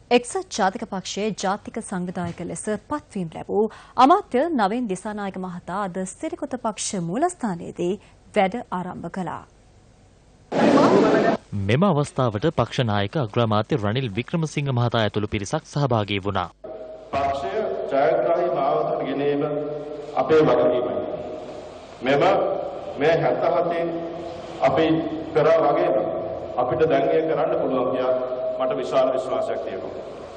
එක්සත් ජාතික පක්ෂයේ ජාතික සංවිධායක ලෙස පත්වීම් ලැබූ අමාත්‍ය නවීන් දිසානායක මහතා අද සිරිකොත පක්ෂ මූලස්ථානයේදී වැඩ ආරම්භ කළා. මෙම අවස්ථාවට පක්ෂ නායක අග්‍රාමාත්‍ය රනිල් වික්‍රමසිංහ මහතා ඇතුළු පිරිසක් සහභාගී වුණා. පක්ෂය ජයග්‍රාහී මාවතට ගෙනීම අපේ වගකීමයි. මෙම මේ 77 අපි කරා වගේ අපිට දැන් ඒක කරන්න පුළුවන් කියලා මට විශාල විශ්වාසයක් තියෙනවා.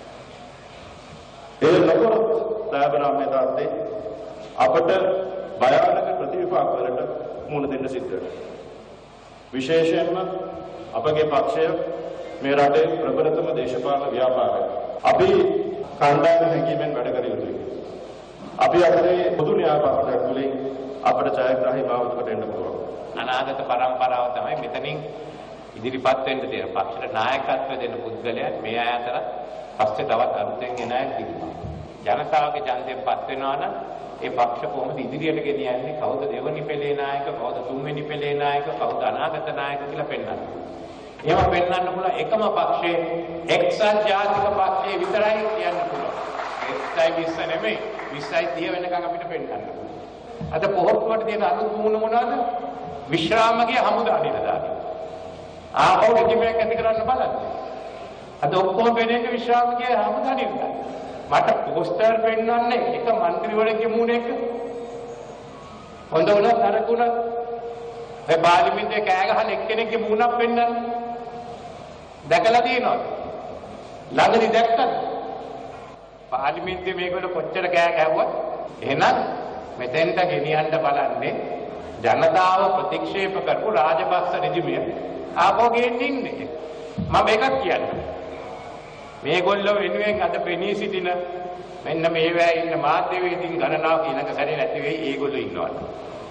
ඒ නොකරොත් දයාබරාමේ තාත්තේ අපට භයානක ප්‍රතිවිපාක වලට මුහුණ දෙන්න සිද්ධ වෙනවා. විශේෂයෙන්ම අපගේ පක්ෂය මේ රටේ ප්‍රබලතම දේශපාලන ව්‍යාපාරයක්. අපි කණ්ඩායම හැඟීමෙන් වැඩ කර යුතුයි. අපි අතරේ පොදු න්‍යායපත්‍රයක් තුළින් අපට ජයග්‍රාහී මාවතකට එන්න පුළුවන්. අනාගත පරම්පරාව තමයි මෙතනින් ඉදිරිපත් වෙන්න තියෙන. පක්ෂයට නායකත්වය දෙන පුද්ගලයන් මේ අය අතර පස්සේ තවත් අලුතෙන් එන අය තිබෙනවා. ජනතාවගේ ඡන්දයෙන් පත් වෙනවා නම් ඒ පක්ෂ කොහොමද ඉදිරියට ගෙනියන්නේ? කවුද දෙවනි පෙළේ නායක, කවුද තුන්වෙනි පෙළේ නායක, කවුද අනාගත නායක කියලා පෙන්වන්න. එහෙම පෙන්වන්න පුළුවන් එකම පක්ෂයේ එක්සත් ජාතික පක්ෂයේ විතරයි කියන්න පුළුවන්. 20 නෙමෙයි 20 වෙනකන් අපිට පෙන්වන්න පුළුවන්. අද පොහොට්ටුවට තියෙන අලුත් මුණ මොනවද? විශ්‍රාමගේ හමුදා නිලධාරී. ආපහු රෙජිමයක් ඇති කරන්න බලන්න. අද ඔක්කොම වෙන්නේ විශ්‍රාමගේ හමුදා නිලධාරී. මට පෝස්ටර් පෙන්වන්නේ එක മന്ത്രിවරයෙක්ගේ මූණ එක. හොඳ උනත් නරක උනත් මේ පාර්ලිමේන්තුවේ කෑ ගහන එක්කෙනෙක්ගේ මූණක් පෙන්වන්න. දැකලා තියෙනවද? ළඟදී දැක්කද? පාර්ලිමේන්තුවේ මේගොල්ලෝ කොච්චර කෑ ගැහුවත් එහෙනම් මෙතෙන්ට ගෙනියන්න බලන්නේ ජනතාව ප්‍රතික්ෂේප කරපු රාජපක්ෂ රෙජිමය ආපහු ගෙනින්නේ. මම එකක් කියන්නේ. මේගොල්ලෝ වෙනුවෙන් අද පෙනී සිටින මෙන්න මේවැය ඉන්න මාධ්‍යවේදීන් ගණනාවක ඊළඟ සැරේ නැති වෙයි ඒගොල්ලෝ ඉන්නවා.